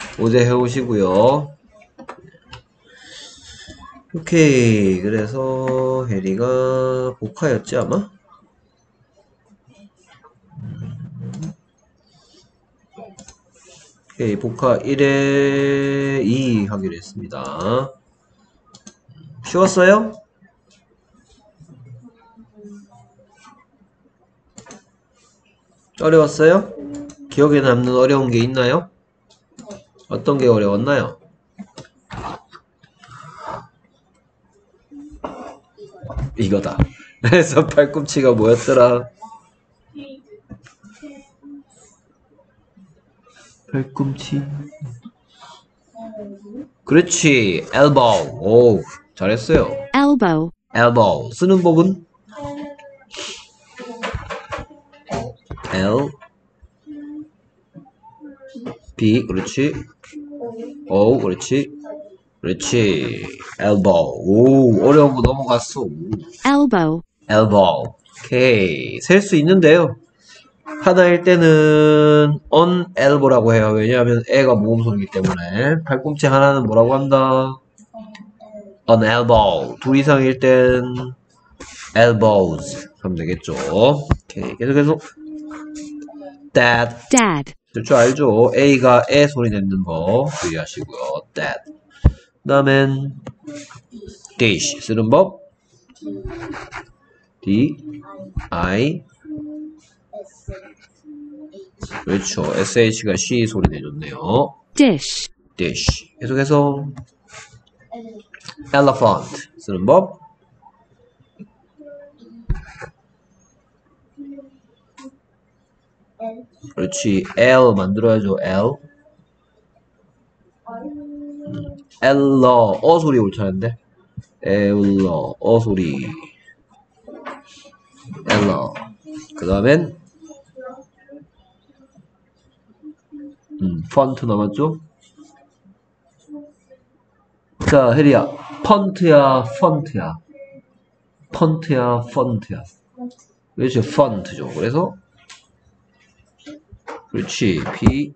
어제 해오시고요. 오케이. 그래서 해리가 복화였지 아마? 오케이. 복화 1에 2 하기로 했습니다. 쉬웠어요? 어려웠어요? 기억에 남는 어려운 게 있나요? 어떤 게 어려웠나요? 이거다. 그래서 팔꿈치가 뭐였더라? 팔꿈치. 그렇지. elbow. 오, 잘했어요. elbow, elbow. 쓰는 법은 L B. 그렇지. O. 그렇지. 그렇지. elbow. 오, 어려운 거 넘어갔어. elbow, elbow. 오케이. 셀 수 있는데요. 하나일 때는 on elbow라고 해요. 왜냐하면 애가 모음소리이기 때문에. 팔꿈치 하나는 뭐라고 한다? on elbow. 둘 이상일 땐 elbows 하면 되겠죠. 오케이. 계속해서 dad. dad, 될 줄 알죠? A가 애 소리 내는 거 주의하시고요. dad. 그 다음엔 dish 쓰는 법 D I 그렇죠. SH가 C 소리 내줬네요. dish, dish. 계속해서 elephant 쓰는 법 그렇지. L 만들어야죠. L 엘러 어 소리 옳차는데 엘러 어 소리 엘러. 그 다음엔 펀트 남았죠? 자, 혜리야. 펀트야, 펀트야. 펀트야, 펀트야. 그렇지, 펀트죠. 그래서 그렇지, P.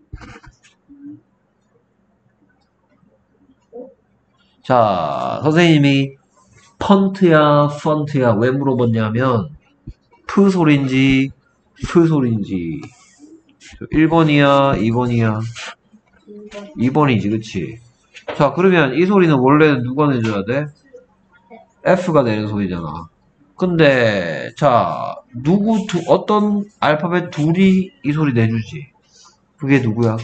자, 선생님이 펀트야, 펀트야 왜 물어봤냐면 프 소리인지 프 소리인지 1번이야, 2번이야? 2번이지, 그치? 자, 그러면 이 소리는 원래 누가 내줘야 돼? F가 내는 소리잖아. 근데, 자, 어떤 알파벳 둘이 이 소리 내주지? 그게 누구야?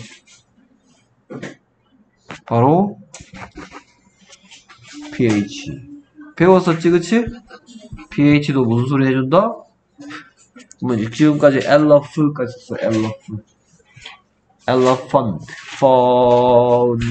바로, PH. 배웠었지, 그치? PH도 무슨 소리 해준다? 그러면 지금까지 eleph까지 썼어, elephant, font.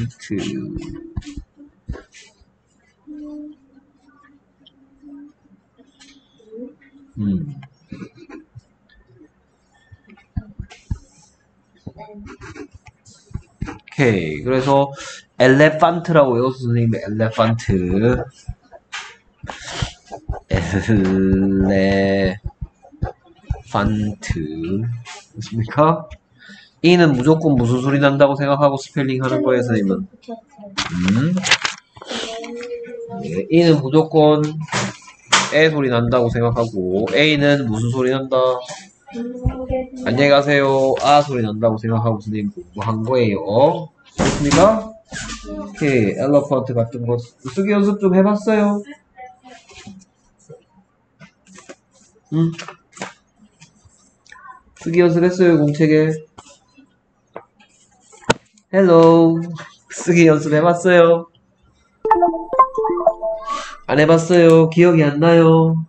오케이. 그래서 엘레판트라고 외웠어 선생님이. 엘레판트. 엘레판트. 맞습니까? 이는 무조건 무슨 소리 난다고 생각하고 스펠링 하는 거예요 선생님은. 네, 이는 무조건 애 소리 난다고 생각하고 A는 무슨 소리 난다? 안녕히 가세요. 아 소리 난다고 생각하고 선생님 공부한 거예요. 됐습니까? 오케이. 엘러펀트 같은 거 쓰기 연습 좀 해봤어요? 응? 쓰기 연습했어요 공책에? 헬로 쓰기 연습 해봤어요? 안 해봤어요? 기억이 안 나요?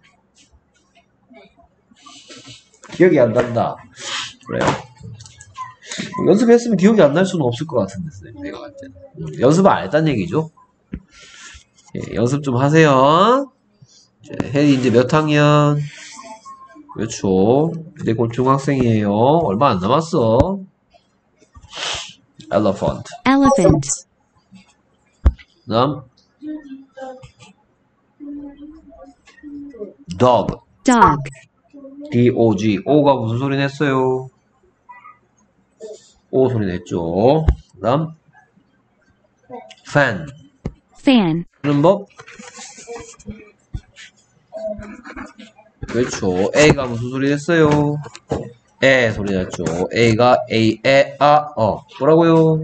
기억이 안 난다. 그래요. 연습했으면 기억이 안 날 수는 없을 것 같은데, 선생님. 내가 볼 때는. 연습을 안 했단 얘기죠? 예, 연습 좀 하세요. 혜리 이제 몇 학년? 그렇죠. 이제 곧 중학생이에요. 얼마 안 남았어. elephant. elephant, 다음 dog. dog, D-O-G. O가 무슨 소리 냈어요? O 소리 냈죠. 그 다음 fan. fan, 쓰는 법? 그렇죠. A가 무슨 소리 냈어요? 에 소리 났죠. A가 A, 에, 아, 뭐라고요?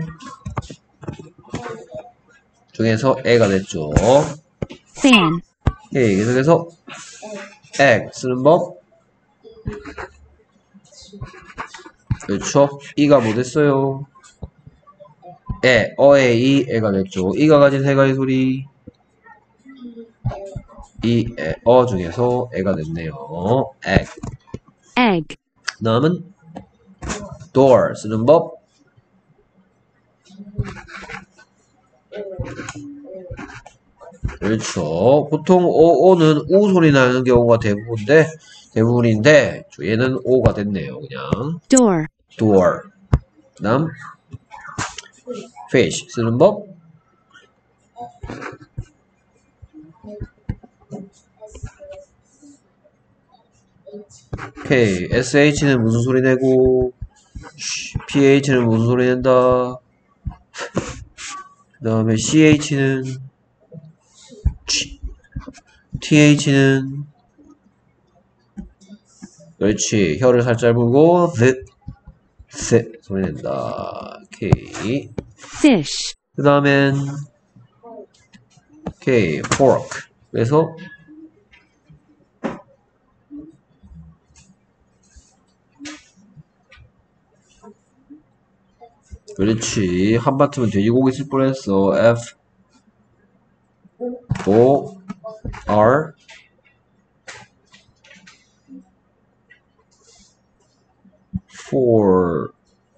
중에서 A가 됐죠. fan, 오케이. 계속해서 egg 쓰는 법? 그렇죠. E가 뭐 됐어요? 어에 이, 애가 됐죠. 이가 가진 세 가지 소리. 이, 중에서 애가 됐네요. egg. egg, 다음은 door 쓰는 법. 그렇죠. 보통 오는 우 소리 나는 경우가 대부분인데 얘는 오가 됐네요. 그냥 door, door. 그다음 fish 쓰는 법. 오케이. sh는 무슨 소리 내고 ph는 무슨 소리 낸다. 그 다음에 ch는 th는 그렇지. 혀를 살짝 불고 the 소리 낸다. 오케이. fish, 그 다음엔 오케이. fork. 그래서 그렇지. 한바트면 돼지고기 쓸 뻔했어. F O R for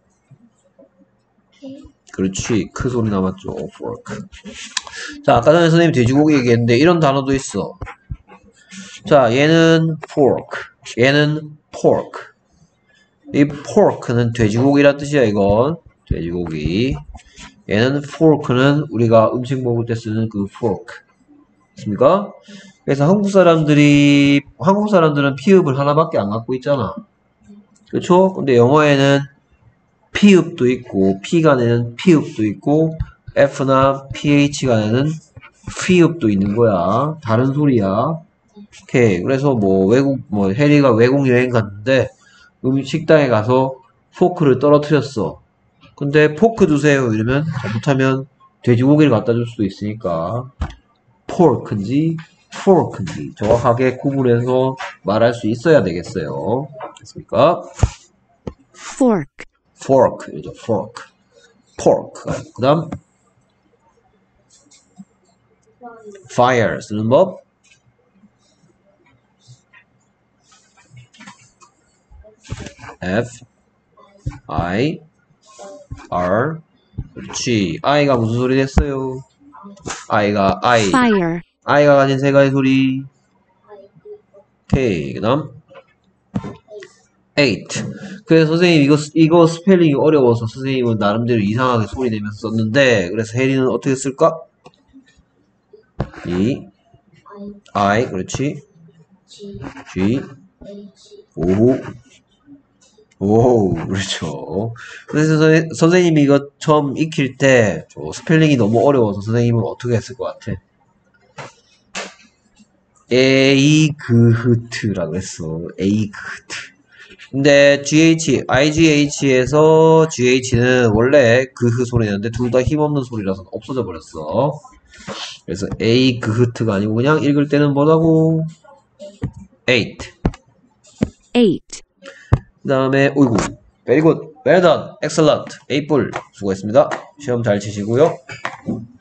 그렇지. 크 소리 남았죠. fork. 자, 아까 전에 선생님이 돼지고기 얘기했는데 이런 단어도 있어. 자, 얘는 fork. 얘는 pork. 이 pork는 돼지고기란 뜻이야, 이건. 돼지고기. 얘는 fork는 우리가 음식 먹을 때 쓰는 그 fork. 맞습니까? 그래서 한국 사람들은 피읍을 하나밖에 안 갖고 있잖아. 그렇죠? 근데 영어에는 피읍도 있고, P가 내는 피읍도 있고, F나 PH가 내는 피읍도 있는 거야. 다른 소리야. 오케이. 그래서 해리가 외국 여행 갔는데, 식당에 가서 포크를 떨어뜨렸어. 근데 포크 주세요. 이러면 잘못하면 돼지고기를 갖다 줄 수도 있으니까, pork인지, fork인지 정확하게 구분해서 말할 수 있어야 되겠어요. 됐습니까? fork, fork, 이죠 fork. pork. 그 다음, fire 쓰는 법. F, I, R. 그렇지. I가 무슨 소리 냈어요? I가 fire, I가 가진 세 가지 소리. 오케이. 그 다음, eight. 그래서 선생님 이거 스펠링이 어려워서 선생님은 나름대로 이상하게 소리 내면서 썼는데, 그래서 혜리는 어떻게 쓸까? I, 그렇지. G, 오, 그렇죠. 그래서 선생님이 이거 처음 익힐 때 스펠링이 너무 어려워서 선생님은 어떻게 했을 것 같아? 에이그흐트라고 했어. 에이그흐트. 근데 IGH에서 GH는 원래 그흐 소리였는데 둘 다 힘없는 소리라서 없어져 버렸어. 그래서 에이그흐트가 아니고 그냥 읽을 때는 뭐라고? eight. eight, 그 다음에 오이구 very good, well done, excellent, A 뿔 수고했습니다. 시험 잘 치시고요.